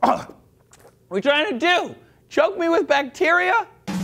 What are we trying to do? Choke me with bacteria?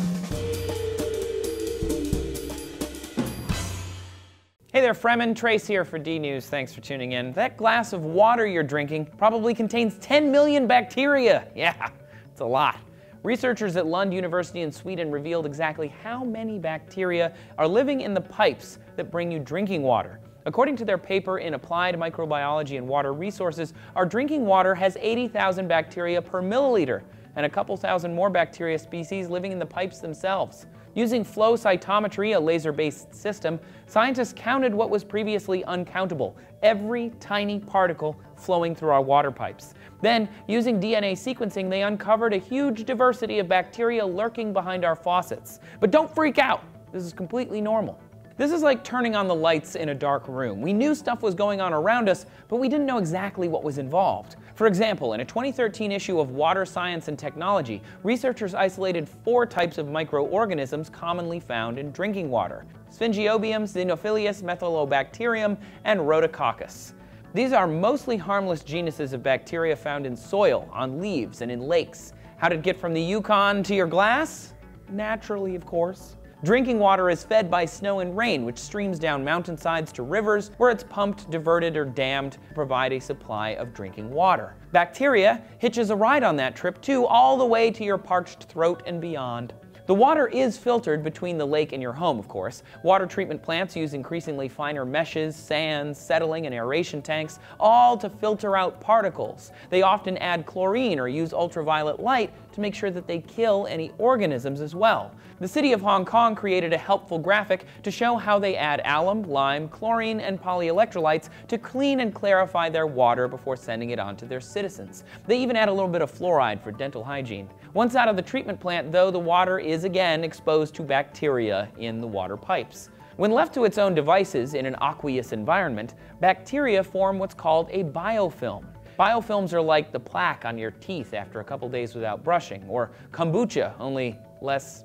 Hey there, Fremen. Trace here for D-News. Thanks for tuning in. That glass of water you're drinking probably contains 10 million bacteria. Yeah, it's a lot. Researchers at Lund University in Sweden revealed exactly how many bacteria are living in the pipes that bring you drinking water. According to their paper in Applied Microbiology and Water Resources, our drinking water has 80,000 bacteria per milliliter, and a couple thousand more bacteria species living in the pipes themselves. Using flow cytometry, a laser-based system, scientists counted what was previously uncountable, every tiny particle flowing through our water pipes. Then, using DNA sequencing, they uncovered a huge diversity of bacteria lurking behind our faucets. But don't freak out, this is completely normal. This is like turning on the lights in a dark room. We knew stuff was going on around us, but we didn't know exactly what was involved. For example, in a 2013 issue of Water Science and Technology, researchers isolated 4 types of microorganisms commonly found in drinking water: Sphingiobium, Xenophilius, Methylobacterium, and Rhodococcus. These are mostly harmless genuses of bacteria found in soil, on leaves, and in lakes. How did it get from the Yukon to your glass? Naturally, of course. Drinking water is fed by snow and rain, which streams down mountainsides to rivers, where it's pumped, diverted, or dammed to provide a supply of drinking water. Bacteria hitches a ride on that trip too, all the way to your parched throat and beyond. The water is filtered between the lake and your home, of course. Water treatment plants use increasingly finer meshes, sands, settling, and aeration tanks, all to filter out particles. They often add chlorine or use ultraviolet light to make sure that they kill any organisms as well. The city of Hong Kong created a helpful graphic to show how they add alum, lime, chlorine, and polyelectrolytes to clean and clarify their water before sending it on to their citizens. They even add a little bit of fluoride for dental hygiene. Once out of the treatment plant, though, the water is again exposed to bacteria in the water pipes. When left to its own devices in an aqueous environment, bacteria form what's called a biofilm. Biofilms are like the plaque on your teeth after a couple days without brushing, or kombucha, only less,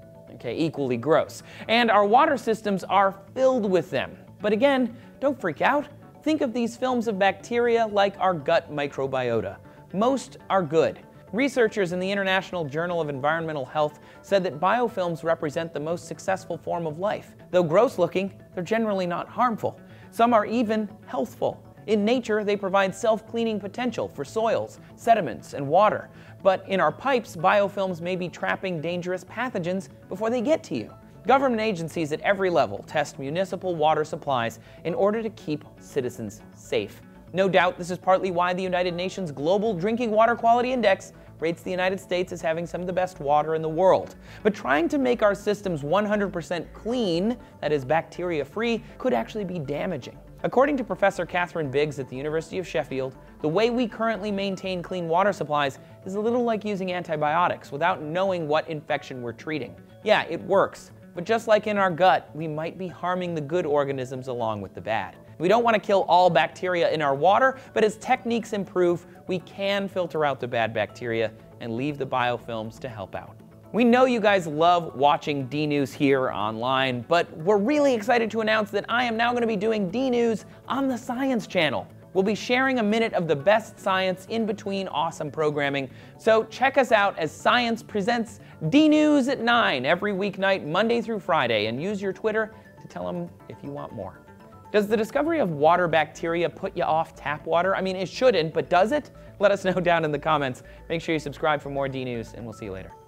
equally gross. And our water systems are filled with them. But again, don't freak out. Think of these films of bacteria like our gut microbiota. Most are good. Researchers in the International Journal of Environmental Health said that biofilms represent the most successful form of life. Though gross looking, they're generally not harmful. Some are even healthful. In nature, they provide self-cleaning potential for soils, sediments, and water. But in our pipes, biofilms may be trapping dangerous pathogens before they get to you. Government agencies at every level test municipal water supplies in order to keep citizens safe. No doubt this is partly why the United Nations Global Drinking Water Quality Index rates the United States as having some of the best water in the world. But trying to make our systems 100% clean, that is bacteria-free, could actually be damaging. According to Professor Catherine Biggs at the University of Sheffield, the way we currently maintain clean water supplies is a little like using antibiotics without knowing what infection we're treating. Yeah, it works, but just like in our gut, we might be harming the good organisms along with the bad. We don't want to kill all bacteria in our water, but as techniques improve, we can filter out the bad bacteria and leave the biofilms to help out. We know you guys love watching D-News here online, but we're really excited to announce that I am now going to be doing D-News on the Science Channel. We'll be sharing a minute of the best science in between awesome programming, so check us out as Science presents D-News at 9 every weeknight, Monday through Friday, and use your Twitter to tell them if you want more. Does the discovery of water bacteria put you off tap water? I mean, it shouldn't, but does it? Let us know down in the comments. Make sure you subscribe for more D-News, and we'll see you later.